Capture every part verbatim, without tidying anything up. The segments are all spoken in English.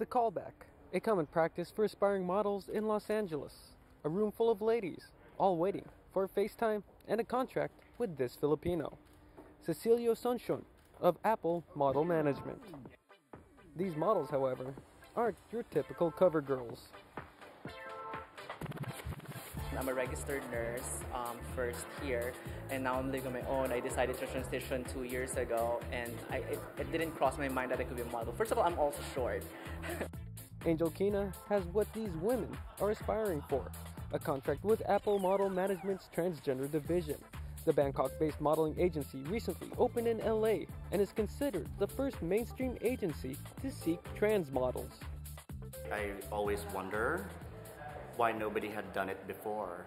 The callback, a common practice for aspiring models in Los Angeles. A room full of ladies, all waiting for a FaceTime and a contract with this Filipino, Cecilio Sonshon of Apple Model Management. These models, however, aren't your typical cover girls. I'm a registered nurse um, first here, and now I'm living on my own. I decided to transition two years ago, and I, it, it didn't cross my mind that I could be a model. First of all, I'm also short. Angel Kina has what these women are aspiring for, a contract with Apple Model Management's transgender division. The Bangkok-based modeling agency recently opened in L A and is considered the first mainstream agency to seek trans models. I always wonder why nobody had done it before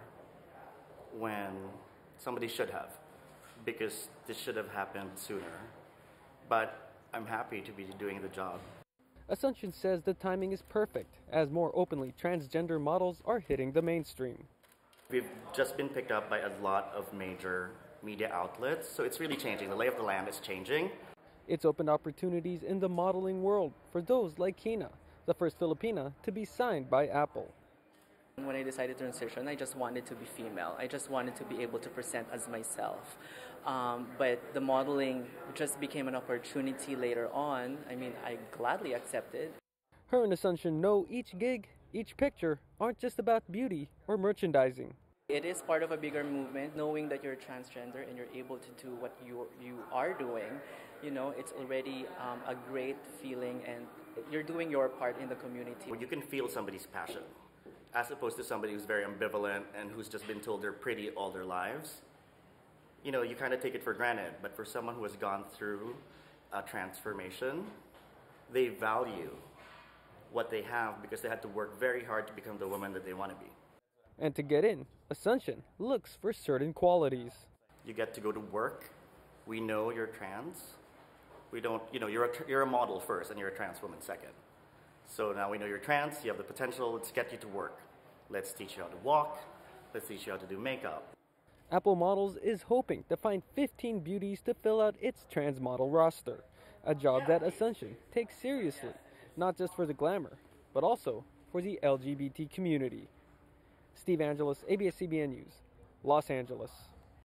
when somebody should have, because this should have happened sooner. But I'm happy to be doing the job. Asuncion says the timing is perfect as more openly transgender models are hitting the mainstream. We've just been picked up by a lot of major media outlets, so it's really changing. The lay of the land is changing. It's opened opportunities in the modeling world for those like Kina, the first Filipina to be signed by Apple. When I decided to transition, I just wanted to be female. I just wanted to be able to present as myself. Um, but the modeling just became an opportunity later on. I mean, I gladly accepted. Her and Asuncion know each gig, each picture aren't just about beauty or merchandising. It is part of a bigger movement, knowing that you're transgender and you're able to do what you you are doing. You know, it's already um, a great feeling, and you're doing your part in the community. Well, you can feel somebody's passion, as opposed to somebody who's very ambivalent and who's just been told they're pretty all their lives. You know, you kind of take it for granted, but for someone who has gone through a transformation, they value what they have because they had to work very hard to become the woman that they want to be. And to get in, Asuncion looks for certain qualities. You get to go to work. We know you're trans. We don't, you know, you're a, you're a model first and you're a trans woman second. So now we know you're trans, you have the potential, let's get you to work. Let's teach you how to walk, let's teach you how to do makeup. Apple Models is hoping to find fifteen beauties to fill out its trans model roster, a job that Asuncion takes seriously, not just for the glamour, but also for the L G B T community. Steve Angeles, A B S C B N News, Los Angeles.